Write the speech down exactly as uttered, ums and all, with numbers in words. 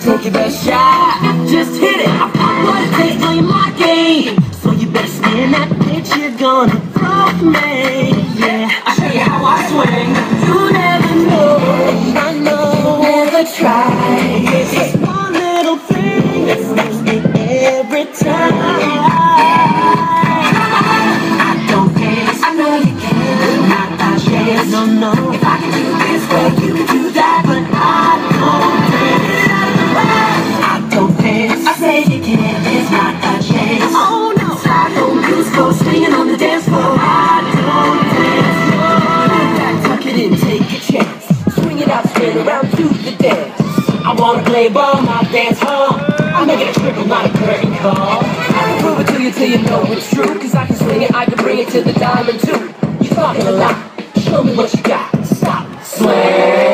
take your best shot. Just hit it. I fuck what it takes till you're my game. So you better stand that bitch you're gonna throw me. Yeah, I'll show you how I swing. You never know. I know. Never try. It's just one little thing that stops me every time. I don't dance. I know you can. Not a chance. No, no. If I can do this, well, you can do that. But I don't dance. I don't dance. I say you can. It's not a chance. Oh no. I don't lose. Go swinging on the dance floor. I don't dance. No. In fact, tuck it in. Take a chance. Swing it out. Spin around. Do the dance. I wanna play ball. My dance hall. I'm making a triple, not a curtain call. I can prove it to you till you know it's true. Cause I can swing it, I can bring it to the diamond too. You talking a lot, show me what you got. Stop, swing.